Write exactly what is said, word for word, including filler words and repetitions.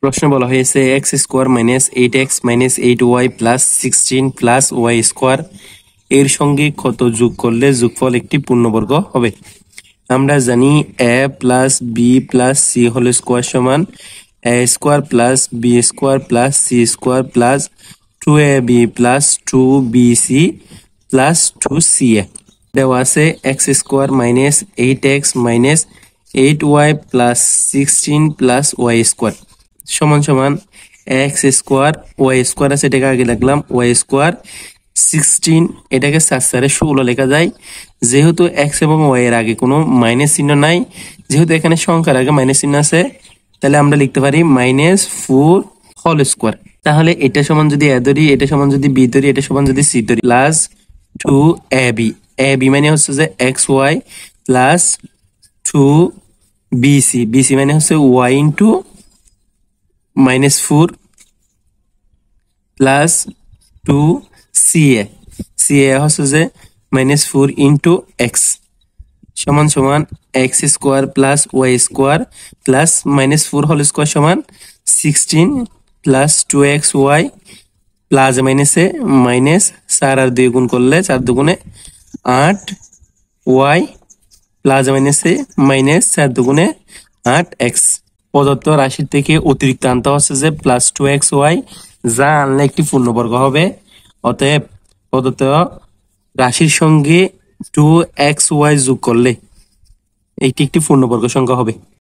প্রশ্ন বলা হয়েছে X square minus eight X minus eight Y plus sixteen plus Y square এর সঙ্গে কত যোগ করলে যোগফল একটি পূর্ণবর্গ হবে। আমরা জানি A plus B plus C whole square সমান A square plus B square plus C square plus two A B plus two B C plus two C A. দেওয়া আছে X square minus eight X minus eight Y plus sixteen plus Y square সমান সমান X square Y square আছে, এটাকে আগে লিখলাম Y square sixteen, এটাকে চার চারে ষোলো লেখা যায়। যেহেতু এক্স এবং ওয়াই এর আগে কোনো মাইনাস চিহ্ন নাই, যেহেতু এখানে সংখ্যার আগে মাইনাস চিহ্ন আছে, তাহলে আমরা লিখতে পারি মাইনাস ফোর হোল স্কোয়ার। তাহলে এটা সমান যদি এ ধরি, এটা সমান যদি বি ধরি, এটা সমান যদি সি ধরি, plus two A B, A B মানে হচ্ছে যে X Y plus two B C, B C মানে হচ্ছে Y into minus four plus two C A, C A হচ্ছে যে মাইনাস ফোর ইন্টু এক্স সমান সমান X square plus Y square plus minus four whole square সমান sixteen plus two X Y plus মাইনাসে minus চার আর দুই গুণ করলে চার দুগুণে আট ওয়াই প্লাস মাইনাসে মাইনাস চার দুগুণে আট এক্স। প্রদত্ত রাশির থেকে অতিরিক্ত আনতে হচ্ছে যে প্লাস টু এক্স ওয়াই, যা আনলে একটি পূর্ণবর্গ হবে। অতএব প্রদত্ত রাশির সঙ্গে টু এক্স ওয়াই যোগ করলে এটি একটি পূর্ণবর্গ সংখ্যা হবে।